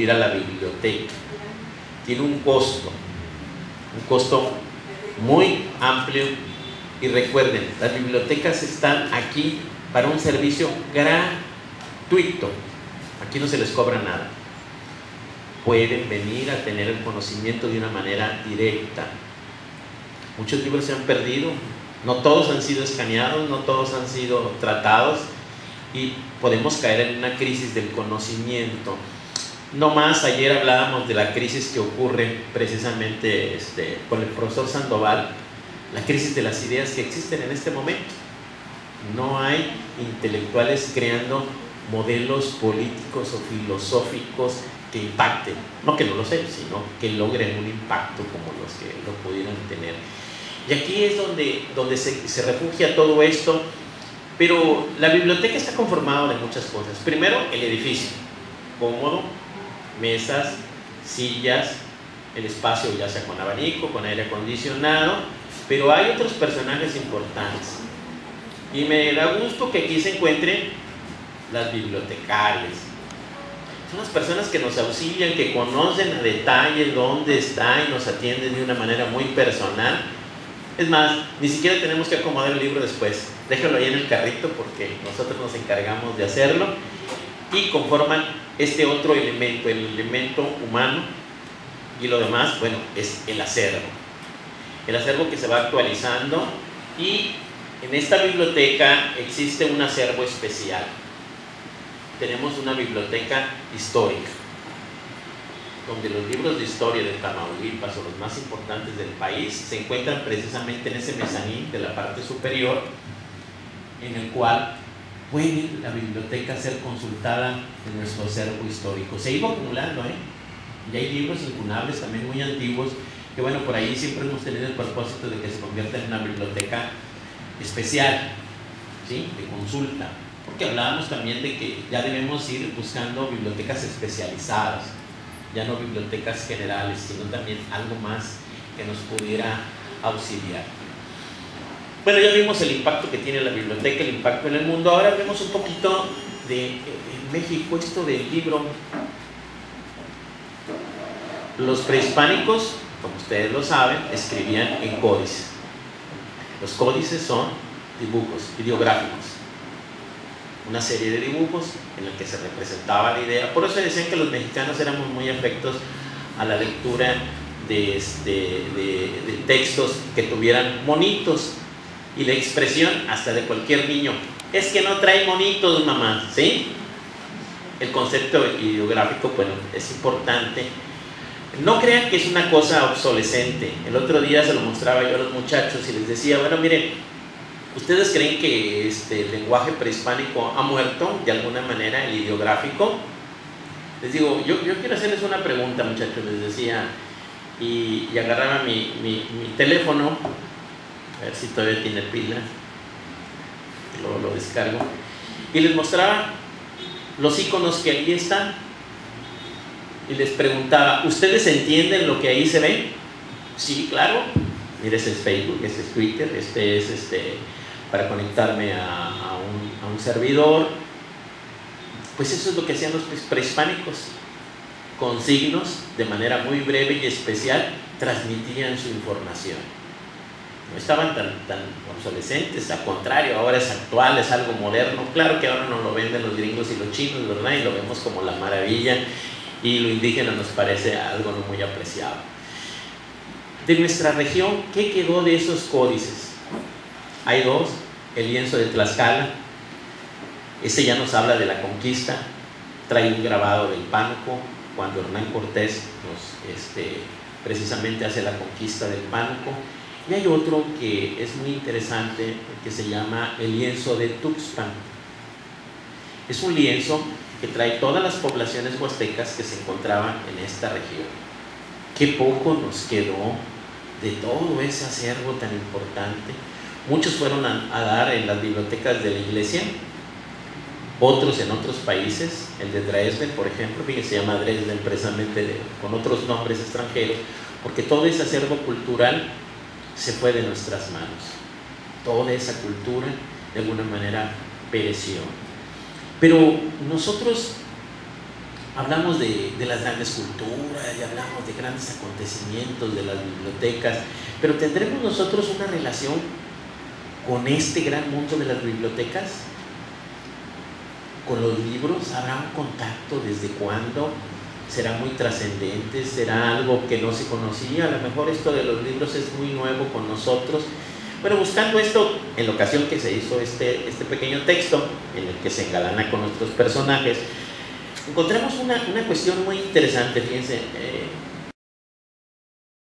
acudir a la biblioteca. Tiene un costo muy amplio, y recuerden, las bibliotecas están aquí para un servicio gratuito. Aquí no se les cobra nada. Pueden venir a tener el conocimiento de una manera directa. Muchos libros se han perdido, no todos han sido escaneados, no todos han sido tratados, y podemos caer en una crisis del conocimiento. No más, ayer hablábamos de la crisis que ocurre precisamente con el profesor Sandoval, la crisis de las ideas que existen en este momento. No hay intelectuales creando modelos políticos o filosóficos que impacten, no que no lo sean, sino que logren un impacto como los que lo pudieran tener. Y aquí es donde se refugia todo esto. Pero la biblioteca está conformada de muchas cosas. Primero, el edificio, cómodo, mesas, sillas, el espacio ya sea con abanico, con aire acondicionado, pero hay otros personajes importantes. Y me da gusto que aquí se encuentren las bibliotecarias. Son las personas que nos auxilian, que conocen a detalle dónde está y nos atienden de una manera muy personal. Es más, ni siquiera tenemos que acomodar el libro después. Déjalo ahí en el carrito porque nosotros nos encargamos de hacerlo, y conforman este otro elemento, el elemento humano, y lo demás, bueno, es el acervo. El acervo que se va actualizando, y en esta biblioteca existe un acervo especial. Tenemos una biblioteca histórica, donde los libros de historia de Tamaulipas, o los más importantes del país, se encuentran precisamente en ese mezanín de la parte superior, en el cual puede la biblioteca ser consultada en nuestro acervo histórico. Se ha ido acumulando, y hay libros incunables también muy antiguos, que bueno, por ahí siempre hemos tenido el propósito de que se convierta en una biblioteca especial, ¿sí?, de consulta, porque hablábamos también de que ya debemos ir buscando bibliotecas especializadas, ya no bibliotecas generales, sino también algo más que nos pudiera auxiliar. Bueno, ya vimos el impacto que tiene la biblioteca, el impacto en el mundo. Ahora vemos un poquito de México, esto del libro. Los prehispánicos, como ustedes lo saben, escribían en códices. Los códices son dibujos ideográficos, una serie de dibujos en el que se representaba la idea. Por eso decían que los mexicanos éramos muy afectos a la lectura de textos que tuvieran monitos, y la expresión hasta de cualquier niño: es que no trae monitos, mamá, ¿sí? El concepto ideográfico, bueno, es importante. No crean que es una cosa obsolescente. El otro día se lo mostraba yo a los muchachos y les decía: bueno, miren, ¿ustedes creen que el lenguaje prehispánico ha muerto de alguna manera, el ideográfico? Les digo, yo quiero hacerles una pregunta, muchachos, les decía, y agarraba mi teléfono, a ver si todavía tiene pila, lo descargo, y les mostraba los iconos que ahí están, y les preguntaba: ¿ustedes entienden lo que ahí se ve? Sí, claro. Mira, ese es Facebook, ese es Twitter, este es para conectarme a un servidor. Pues eso es lo que hacían los prehispánicos, con signos, de manera muy breve y especial, transmitían su información. No estaban tan obsolescentes, al contrario, ahora es actual, es algo moderno. Claro que ahora nos lo venden los gringos y los chinos, ¿verdad? Y lo vemos como la maravilla, y lo indígena nos parece algo no muy apreciado. De nuestra región, ¿qué quedó de esos códices? Hay dos: el lienzo de Tlaxcala, ese ya nos habla de la conquista, trae un grabado del Pánuco, cuando Hernán Cortés precisamente hace la conquista del Pánuco. Y hay otro que es muy interesante, que se llama el lienzo de Tuxpan. Es un lienzo que trae todas las poblaciones huastecas que se encontraban en esta región. Qué poco nos quedó de todo ese acervo tan importante. Muchos fueron a dar en las bibliotecas de la iglesia, otros en otros países. El de Dresden, por ejemplo, fíjense, se llama Dresden precisamente con otros nombres extranjeros, porque todo ese acervo cultural se fue de nuestras manos. Toda esa cultura de alguna manera pereció. Pero nosotros hablamos de las grandes culturas y hablamos de grandes acontecimientos, de las bibliotecas, pero ¿tendremos nosotros una relación con este gran mundo de las bibliotecas? ¿Con los libros? ¿Habrá un contacto? ¿Desde cuándo? ¿Será muy trascendente? ¿Será algo que no se conocía? A lo mejor esto de los libros es muy nuevo con nosotros. Bueno, buscando esto, en la ocasión que se hizo este pequeño texto, en el que se engalana con nuestros personajes, encontramos una cuestión muy interesante, fíjense.